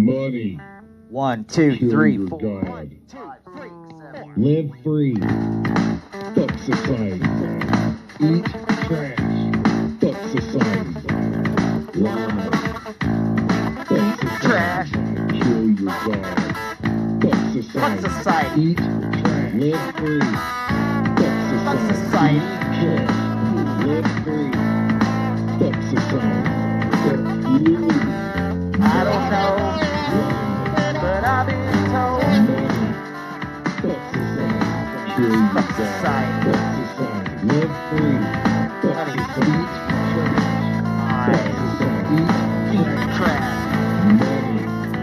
Money. 1, 2, Kill 3, your 4. God. 1, 2, 3, 7. Live free. Fuck society. Eat trash. Fuck society. Lie. Fuck society. Trash. Kill your God. Fuck society. Fuck society. Eat trash. Live free. Fuck Fuck society. society. Eat trash. Live free. Fuck society. Fuck you. I don't know, but I've been told. Fuck society. Kill your Fuck God. society. Fuck society. Live free. Fuck Money. society. Eat trash. Fuck society. Eat trash. Trash. Money.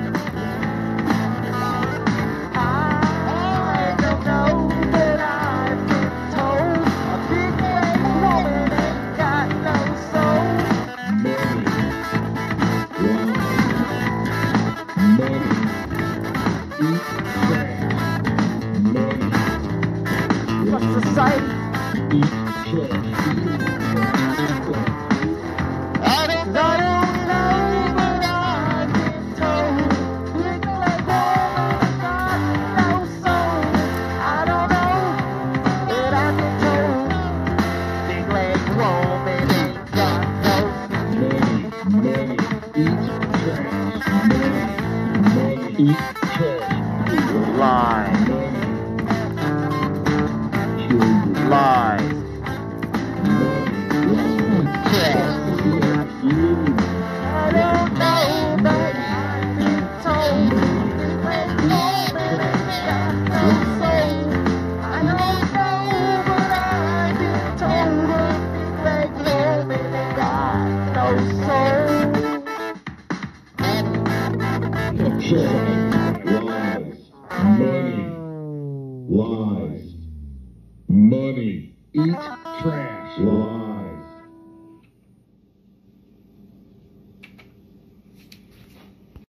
I don't know, but I've been told. A big fat woman ain't got no soul. Money. Money. Eat trash. Money. Fuck society. Eat trash. I don't know, but I've been told. Big fat woman got no soul. I don't know, but I've been told. Big leg woman ain't got no. Money. Eat trash. Money. Eat trash. Lie. Money. Kill your Lies. Trash. I don't know, but I've been told. Big leg woman ain't got no soul. I don't know, but I've been told. Big leg woman ain't got no soul. Lies. Money. Eat trash. Lies.